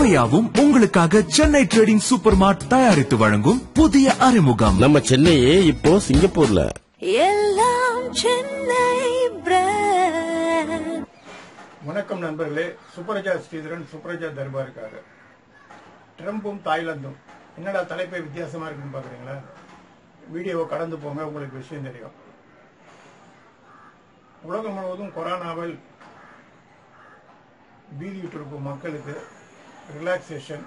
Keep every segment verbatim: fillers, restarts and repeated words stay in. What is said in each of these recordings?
ஆலயாவும் உங்களுக்காக Chennai trading super மார்ட் தயாரித்து வழங்கும் புதிய அறிமுகம். நம்ம சென்னையே இப்போ சிங்கப்பூர்ல. எல்லாம் சென்னை பிராண்ட். வணக்கம் நண்பர்களே, சுப்ரஜா ஸ்ரீதரன் சுப்ரஜா தர்பாருக்காக. ட்ரம்பும் தாய்லாந்தும் என்னடா தலைப்பை வித்தியாசமா இருக்குன்னு பாக்குறீங்களா? வீடியோவை கடந்து போங்க, உங்களுக்கு விஷயம் தெரியும். உலகம் முழுவதும் கொரோனாவில் பீதிட்டு இருக்கும் மக்களுக்கு ரிலாக்ஸேஷன்,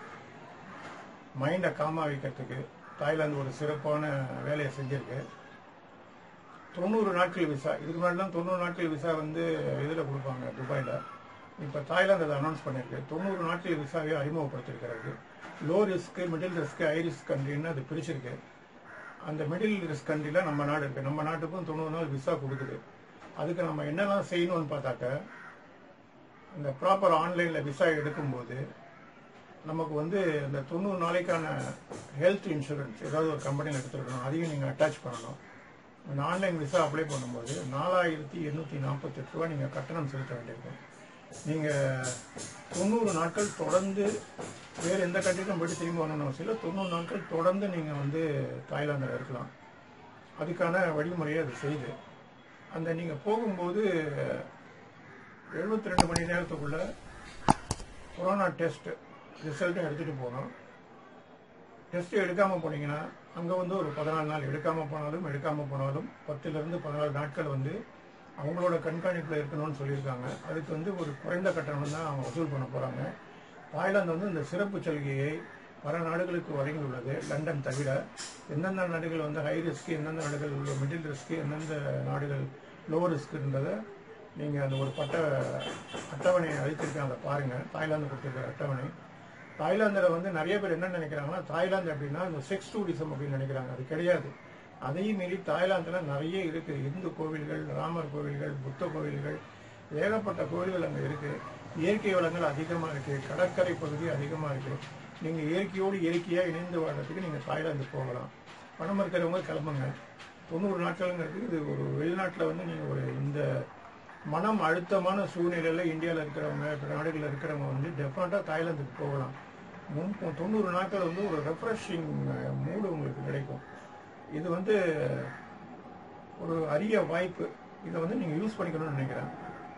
மைண்டை காமா வைக்கிறதுக்கு தாய்லாந்து ஒரு சிறப்பான வேலையை செஞ்சிருக்கு. தொண்ணூறு நாட்கள் விசா, இதுக்கு முன்னாடிலாம் தொண்ணூறு நாட்கள் விசா வந்து இதில் கொடுப்பாங்க துபாயில். இப்போ தாய்லாந்து அதை அனௌன்ஸ் பண்ணியிருக்கு. தொண்ணூறு நாட்கள் விசாவே அறிமுகப்படுத்திருக்கிறது. Low risk, middle risk, high risk கண்ட்ரின்னு அது பிரிச்சிருக்கு. அந்த மிடில் ரிஸ்க் கண்ட்ரியில் நம்ம நாடு இருக்குது. நம்ம நாட்டுக்கும் தொண்ணூறு நாள் விசா கொடுக்குது. அதுக்கு நம்ம என்னெல்லாம் செய்யணும்னு பார்த்தாக்க, அந்த ப்ராப்பர் ஆன்லைனில் விசா எடுக்கும்போது நமக்கு வந்து அந்த தொண்ணூறு நாளைக்கான ஹெல்த் இன்சூரன்ஸ் ஏதாவது ஒரு கம்பெனியில் எடுத்துருக்கணும். அதையும் நீங்கள் அட்டாச் பண்ணணும். அந்த ஆன்லைன் விசா அப்ளை பண்ணும்போது நாலாயிரத்தி எண்ணூற்றி நாற்பத்தெட்டு ரூபா நீங்கள் கட்டணம் செலுத்த வேண்டியிருக்கும். நீங்கள் தொண்ணூறு நாட்கள் தொடர்ந்து வேறு எந்த கண்ட்ரிக்கும் போய்ட்டு திரும்பி வரணும்னு அவசியம் இல்லை. தொண்ணூறு நாட்கள் தொடர்ந்து நீங்கள் வந்து தாய்லாந்தில் இருக்கலாம். அதுக்கான வழிமுறையை அது செய்யுது. அந்த நீங்கள் போகும்போது எழுபத்தி ரெண்டு மணி நேரத்துக்குள்ள கொரோனா டெஸ்ட் ரிசல்ட்டும் எடுத்துகிட்டு போகணும். டெஸ்ட்டு எடுக்காமல் போனீங்கன்னா அங்கே வந்து ஒரு பதினாலு நாள், எடுக்காமல் போனாலும் எடுக்காமல் போனாலும் பத்துலேருந்து பதினாலு நாட்கள் வந்து அவங்களோட கண்காணிப்பில் இருக்கணும்னு சொல்லியிருக்காங்க. அதுக்கு வந்து ஒரு குறைந்த கட்டணம் தான் அவங்க வசூல் பண்ண போகிறாங்க. தாய்லாந்து வந்து இந்த சிறப்பு சலுகையை பல நாடுகளுக்கு வழங்கியுள்ளது, லண்டன் தவிர. எந்தெந்த நாடுகள் வந்து ஹை ரிஸ்க்கு, எந்தெந்த நாடுகள் மிடில் ரிஸ்க்கு, எந்தெந்த நாடுகள் லோ ரிஸ்க்குன்றதை நீங்கள் அந்த ஒரு பட்ட அட்டவணையை அளித்திருக்கேன், அதை பாருங்கள். தாய்லாந்து கொடுத்துருக்கிற அட்டவணை. தாய்லாந்தில் வந்து நிறைய பேர் என்ன நினைக்கிறாங்கன்னா, தாய்லாந்து அப்படின்னா இந்த செக்ஸ் டூரிசம் அப்படின்னு நினைக்கிறாங்க. அது கிடையாது. அதையும் மீறி தாய்லாந்தில் நிறைய இருக்குது. இந்து கோவில்கள், ராமர் கோவில்கள், புத்த கோவில்கள், ஏகப்பட்ட கோவில்கள் அங்கே இருக்குது. இயற்கை வளங்கள் அதிகமாக இருக்குது. கடற்கரை பகுதி அதிகமாக இருக்குது. நீங்கள் இயற்கையோடு இயற்கையாக இணைந்து வாழ்றதுக்கு நீங்கள் தாய்லாந்து போகலாம். பணம் இருக்கிறவங்க கிளம்புங்க. தொண்ணூறு நாட்கள்ங்கிறது இது ஒரு வெளிநாட்டில் வந்து நீங்கள் ஒரு இந்த மனம் அழுத்தமான சூழ்நிலையில் இந்தியாவில் இருக்கிறவங்க, பிற நாடுகளில் இருக்கிறவங்க வந்து டெஃபினட்டாக தாய்லாந்துக்கு போகலாம். முன் தொண்ணூறு நாட்கள் வந்து ஒரு ரெஃப்ரெஷிங் மூடு உங்களுக்கு கிடைக்கும். இது வந்து ஒரு அரிய வாய்ப்பு. இதை வந்து நீங்கள் யூஸ் பண்ணிக்கணும்னு நினைக்கிறேன்.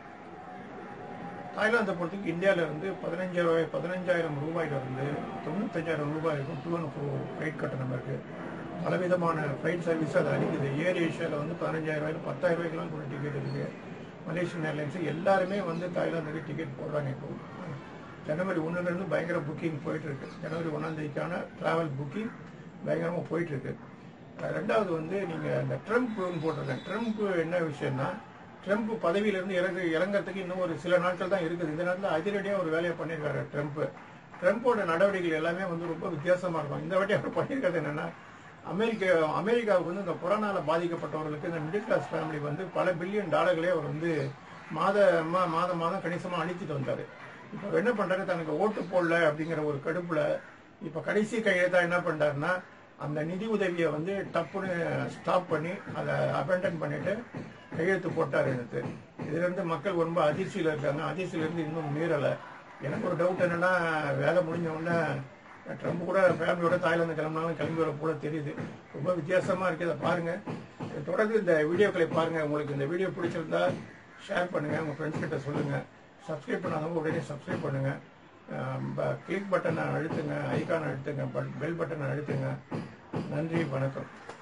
தாய்லாந்தை பொறுத்துக்கு இந்தியாவில இருந்து பதினஞ்சாயிரம் ரூபாய் பதினஞ்சாயிரம் ரூபாயிலிருந்து தொண்ணூத்தஞ்சாயிரம் ரூபாய் இருக்கும் டூ அண்ட் ஃபோர் ஃப்ளைட் கட்டணம் இருக்கு. பலவிதமான ஃப்ளைட் சர்வீஸ் அதை அளிக்குது. ஏர் ஏஷியாவில் வந்து பதினஞ்சாயிரம் ரூபாயில் பத்தாயிரம் ரூபாய்க்குலாம் கூட டிக்கெட் இருக்கு. மலேசியன் ஏர்லைன்ஸு எல்லாருமே வந்து தாய்லாந்துக்கு டிக்கெட் போடுறாங்க. இப்போ ஜனவரி ஒன்றுலேருந்து பயங்கர புக்கிங் போயிட்டு இருக்கு. ஜனவரி ஒன்றாம் தேதிக்கான டிராவல் புக்கிங் பயங்கரமாக போயிட்டு இருக்கு. ரெண்டாவது வந்து நீங்கள் இந்த ட்ரம்ப்னு போட்டிருக்கேன். ட்ரம்ப் என்ன விஷயம்னா, ட்ரம்ப் பதவியிலிருந்து இறங்கு இறங்கிறதுக்கு இன்னும் ஒரு சில நாட்கள் தான் இருக்குது. இந்த நேரத்தில் அதிரடியாக ஒரு வேலையை பண்ணியிருக்காரு ட்ரம்ப். ட்ரம்ப்போட நடவடிக்கைகள் எல்லாமே வந்து ரொம்ப வித்தியாசமாக இருக்கும். இந்த வாட்டி அவர் பண்ணியிருக்கிறது என்னென்னா, அமெரிக்க அமெரிக்காவுக்கு வந்து இந்த கொரோனாவில் பாதிக்கப்பட்டவர்களுக்கு இந்த மிடில் கிளாஸ் ஃபேமிலி வந்து பல பில்லியன் டாலர்களே அவர் வந்து மாதமாக மாதம் மாதம் கணிசமாக அளித்துட்டு வந்தார். இப்போ என்ன பண்ணுறாரு, தனக்கு ஓட்டு போடல அப்படிங்கிற ஒரு கடுப்பில் இப்போ கடைசி கையெழுத்தாக என்ன பண்ணுறாருன்னா, அந்த நிதி உதவியை வந்து டப்புன்னு ஸ்டாப் பண்ணி அதை அபேண்டன் பண்ணிட்டு கையெழுத்து போட்டார். எனக்கு இதுலேருந்து மக்கள் ரொம்ப அதிர்ச்சியில் இருக்காங்க. அதிர்ச்சியிலேருந்து இன்னும் மீறலை. எனக்கு ஒரு டவுட் என்னென்னா, வேலை முடிஞ்ச உடனே ட்ரம்ப் கூட ஃபேமிலியோட தாய்லாந்து கிளம்பினாலும் கிளம்பி வர போல தெரியுது. ரொம்ப வித்தியாசமாக இருக்குது. அதை பாருங்கள். தொடர்ந்து இந்த வீடியோக்களை பாருங்கள். உங்களுக்கு இந்த வீடியோ பிடிச்சிருந்தா ஷேர் பண்ணுங்கள், உங்கள் ஃப்ரெண்ட்ஸ் கிட்ட சொல்லுங்கள். சப்ஸ்கிரைப் பண்ணாதவங்க உடனே சப்ஸ்கிரைப் பண்ணுங்கள். கிளிக் பட்டனை அழுத்துங்க, ஐக்கானை அழுத்துங்க, பெல் பட்டனை அழுத்துங்க. நன்றி, வணக்கம்.